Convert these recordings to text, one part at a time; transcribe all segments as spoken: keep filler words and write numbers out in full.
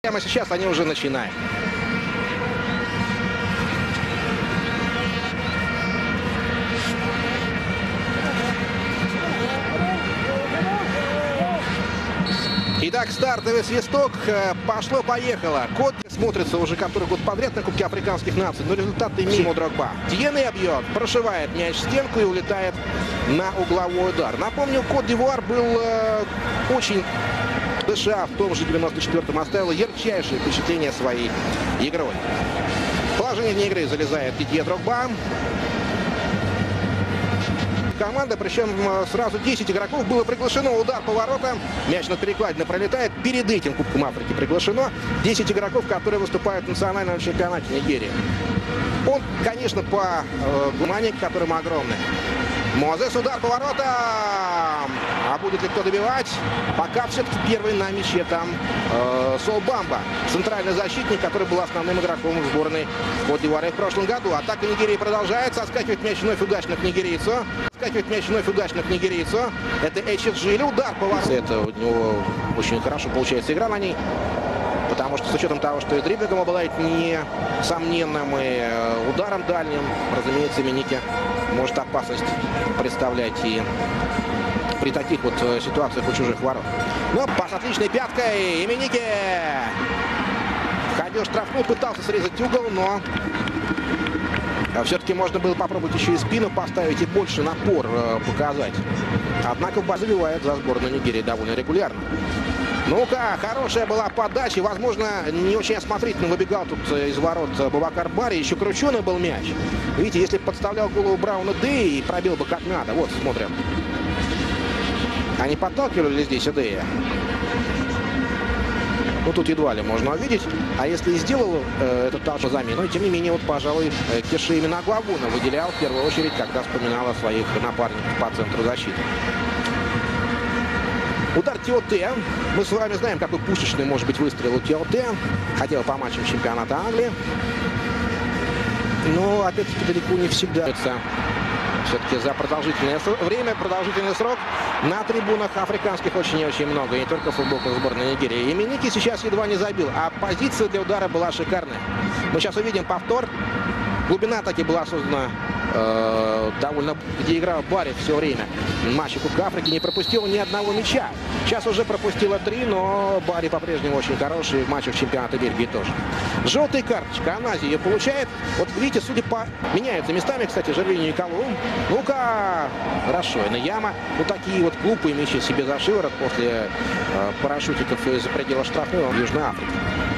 Прямо сейчас они уже начинают. Итак, стартовый свисток. Пошло-поехало. Кот смотрится уже который год подряд на Кубке Африканских наций, но результаты мимо Дрогба. Тьене бьет, прошивает мяч в стенку и улетает на угловой удар. Напомню, Кот-д'Ивуар был э, очень... США в том же девяносто четвёртом оставила ярчайшее впечатление своей игрой. В положение вне игры залезает Дидье Дрогба. Команда, причем сразу десять игроков было приглашено. Удар по воротам. Мяч на перекладине пролетает. Перед этим Кубком Африки приглашено десять игроков, которые выступают в национальном чемпионате Нигерии. Он, конечно, по э, гумане, которым огромный. Мозес, удар по воротам. А будет ли кто добивать? Пока все-таки первый на мяче там э, Сол Бамба. Центральный защитник, который был основным игроком в сборной Кот-д'Ивуара в прошлом году. Атака Нигерии продолжается. Скакивает мяч вновь удачно к нигерийцу. Скакивает мяч вновь удачно к нигерийцу. Это Эчеджили. Удар по воротам. Это у него очень хорошо получается игра на ней. Потому что с учетом того, что и дриблингом обладает несомненным, и ударом дальним, разумеется, Эменике может опасность представлять и при таких вот ситуациях у чужих ворот. Но пас отличной пяткой. Эменике входил в штрафную, пытался срезать угол, но все-таки можно было попробовать еще и спину поставить и больше напор показать. Однако забивает за сборную Нигерии довольно регулярно. Ну-ка, хорошая была подача. Возможно, не очень осмотрительно выбегал тут из ворот Бубакар Бари. Еще крученый был мяч. Видите, если бы подставлял голову Брауна Дэй и пробил бы как надо. Вот, смотрим. Они подталкивали ли здесь Эдея? Ну, тут едва ли можно увидеть. А если и сделал э, этот толчок замену, и тем не менее, вот, пожалуй, э, Кеши именно Агуагуна выделял в первую очередь, когда вспоминал о своих напарниках по центру защиты. Удар Тиоте. Мы с вами знаем, какой пушечный может быть выстрел у Тиоте. Хотел по матчам чемпионата Англии. Но, опять-таки, далеко не всегда. Все-таки за продолжительное время, продолжительный срок на трибунах африканских очень и очень много. И не только футболка сборной Нигерии. Эменике сейчас едва не забил. А позиция для удара была шикарная. Мы сейчас увидим повтор. Глубина атаки была создана э, довольно... Где играл Барри все время. В матче Кубка Африки не пропустил ни одного мяча. Сейчас уже пропустила три, но Барри по-прежнему очень хороший. В матчах чемпионата Бельгии тоже. Желтая карточка. Анази ее получает. Вот видите, судя по... Меняются местами, кстати, Жервиньо и Калу. Ну-ка, хорошо. И Яма. Ну, такие вот глупые мячи себе за шиворот после э, парашютиков из-за предела штрафного в Южной Африке.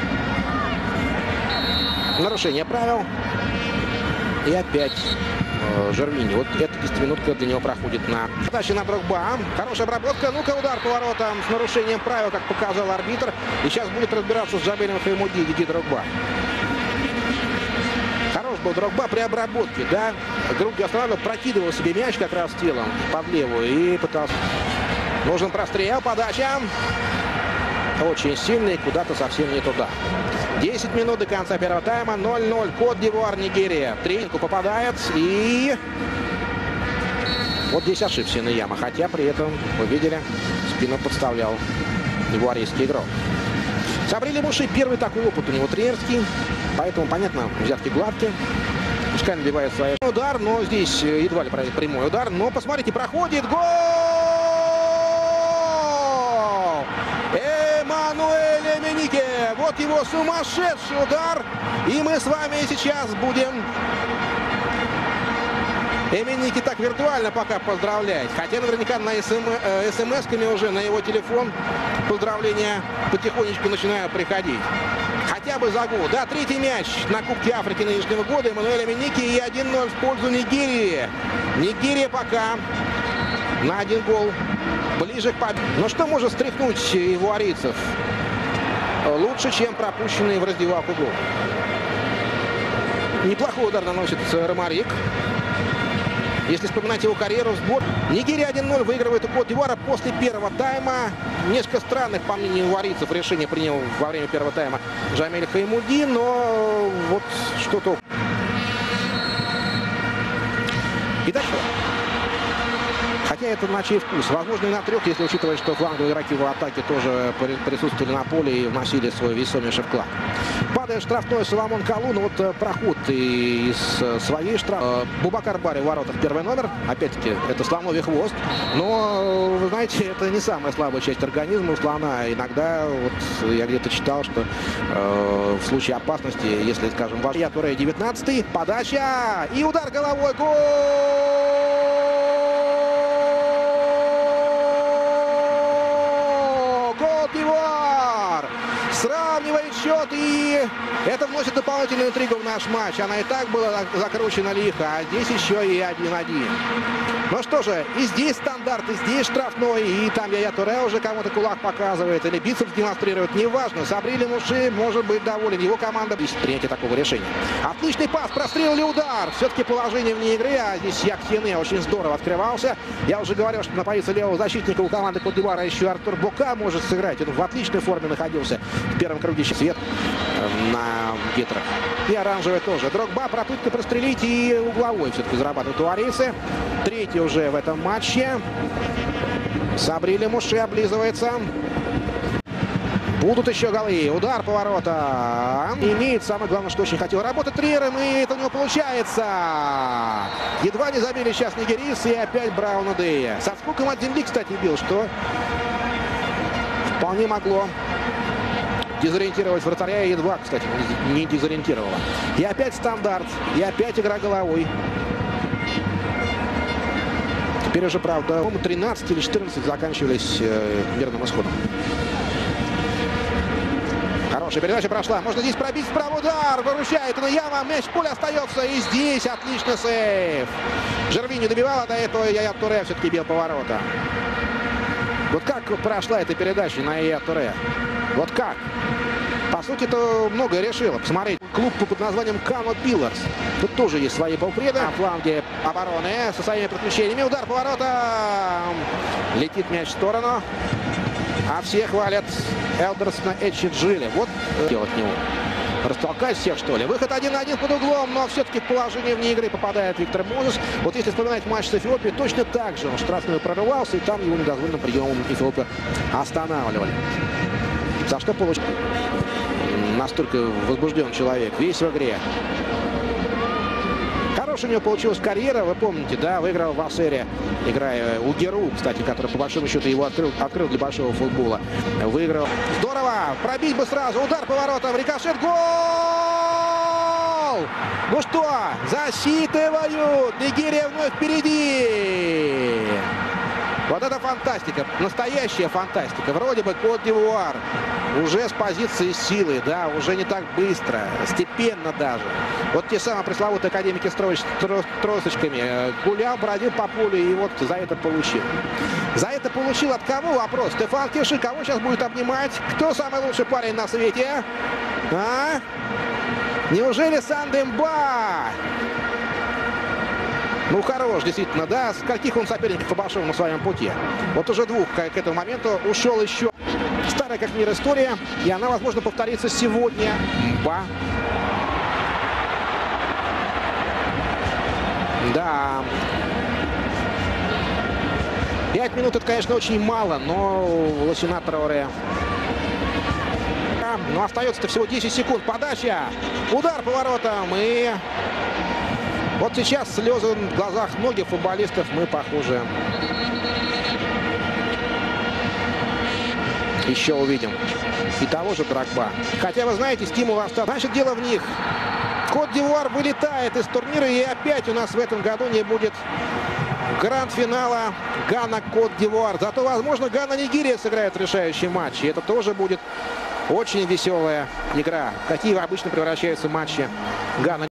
Нарушение правил. И опять э, Жервиньо. Вот эта десятиминутка для него проходит на... Подача на Дрогба. Хорошая обработка. Ну-ка, удар по воротам с нарушением правил, как показал арбитр. И сейчас будет разбираться с Джабелем Хаймуди, Дидье Дрогба. Хорош был Дрогба при обработке, да. Группе останавливал, прокидывал себе мяч как раз телом под левую и пытался... Нужен прострел, подача. Очень сильный, куда-то совсем не туда. десять минут до конца первого тайма. ноль ноль. Кот-д'Ивуар, Нигерия. Тренинку попадает. И вот здесь ошибся Наяма. Хотя при этом, вы видели, спину подставлял ивуарийский игрок. Сабри Лемуши первый такой опыт у него тренерский. Поэтому, понятно, взятки гладкие. Пускай набивает свой удар. Но здесь едва ли прямой удар. Но посмотрите, проходит. Гол! Эммануэль Эменике. Вот его сумасшедший удар. И мы с вами сейчас будем Эменике так виртуально пока поздравлять. Хотя наверняка на смс-ками уже на его телефон поздравления потихонечку начинают приходить. Хотя бы за гол. Да, третий мяч на Кубке Африки нынешнего года. Эммануэль Эменике и один ноль в пользу Нигерии. Нигерия пока на один гол ближе к победе. Но что может стряхнуть ивуарийцев? Лучше, чем пропущенный в раздевалку гол. Неплохой удар наносит Ромарик. Если вспоминать его карьеру в сбор. Нигерия один ноль выигрывает у Кот-д'Ивуара после первого тайма. Несколько странных, по мнению ивуарийцев, решение принял во время первого тайма Джамель Хаймуди. Но вот что-то... Итак, хотя это на чей вкус. Возможно, и на трех, если учитывать, что фланговые игроки в атаке тоже присутствовали на поле и вносили свой весомейший вклад. Падает штрафной Соломон Калу, но вот проход из своей штрафной. Бубакар Бари в воротах первый номер. Опять-таки, это слоновий хвост. Но, вы знаете, это не самая слабая часть организма у слона. Иногда, вот я где-то читал, что э, в случае опасности, если, скажем, ваш Яя Туре девятнадцатый, подача и удар головой. Гол! Кот-д'Ивуар сравнивает счет, и это вносит дополнительную интригу в наш матч. Она и так была закручена лихо, а здесь еще и один-один. Ну что же, и здесь стандарт, и здесь штрафной, и там Яя Туре уже кому-то кулак показывает или бицепс демонстрирует, неважно. Сабри Лемуши может быть доволен, его команда будет принятия такого решения. Отличный пас, прострел или удар. Все-таки положение вне игры, а здесь Якхене очень здорово открывался. Я уже говорил, что на позиции левого защитника у команды Кот-д'Ивуара еще Артур Бока может сыграть. Он в отличной форме находился в первом круге. Свет на гетрах. И оранжевый тоже. Дрогба, попытка прострелить, и угловой все-таки зарабатывают туарийцы. Третий уже в этом матче. Сабри Лемуши облизывается. Будут еще голы. Удар по воротам. Имеет, самое главное, что очень хотел работать тренером, и это у него получается. Едва не забили сейчас нигерийцы, и опять Брауна Дея. Со скуком от земли, кстати, бил, что вполне могло дезориентировать вратаря, и едва, кстати, не дезориентировало. И опять стандарт, и опять игра головой. Теперь уже, правда, тринадцать или четырнадцать заканчивались э, мирным исходом. Хорошая передача прошла. Можно здесь пробить справа, удар. Выручает Инаяма. Мяч в поле остается. И здесь отличный сейв. Жервини добивала до этого. Яя Туре все-таки бил поворота. Вот как прошла эта передача на Яя Туре? Вот как? По сути, это многое решило. Посмотреть, клуб под названием Кано Пилларс. Тут тоже есть свои полпреда. На фланге обороны со своими приключениями. Удар по воротам. Летит мяч в сторону. А все хвалят Элдерсона Эчиджилли. Вот делать него. Растолкать всех, что ли. Выход один на один под углом, но все-таки в положение вне игры попадает Виктор Мозес. Вот если вспоминать матч с Эфиопией, точно так же. Он штрафной прорывался, и там его недозволенным приемом Эфиопия останавливали. За что получил настолько возбужден человек. Весь в игре. Хорошая у него получилась карьера, вы помните, да, выиграл в Ассере, играя у Геру, кстати, который по большому счету его открыл, открыл для большого футбола. Выиграл. Здорово! Пробить бы сразу. Удар по воротам. Рикошет. Гол! Ну что, засчитывают. Нигерия вновь впереди. Вот это фантастика. Настоящая фантастика. Вроде бы Кот-д'Ивуар уже с позиции силы, да, уже не так быстро, степенно даже. Вот те самые пресловутые академики с тросочками. Гулял, бродил по полю и вот за это получил. За это получил от кого? Вопрос. Стефан Киши, кого сейчас будет обнимать? Кто самый лучший парень на свете? А? Неужели Сандемба? Ну, хорош, действительно, да. С каких он соперников обошел на своем пути? Вот уже двух к этому моменту ушел еще. Старая как мир история. И она, возможно, повторится сегодня. Мба. Да. Пять минут это, конечно, очень мало, но Лосина Траоре. Но остается-то всего десять секунд. Подача. Удар по воротам. И вот сейчас слезы в глазах многих футболистов мы похожи. Еще увидим. И того же Дрогба. Хотя, вы знаете, стимул остался. Значит, дело в них. Кот-д'Ивуар вылетает из турнира. И опять у нас в этом году не будет гранд-финала Гана-Кот-д'Ивуар. Зато, возможно, Гана-Нигерия сыграет решающий матч. И это тоже будет очень веселая игра. Какие обычно превращаются матчи Гана.